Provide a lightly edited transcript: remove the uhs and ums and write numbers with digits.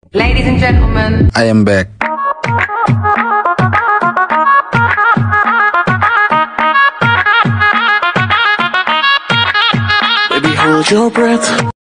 Ladies and gentlemen, I am back. Baby, hold your breath.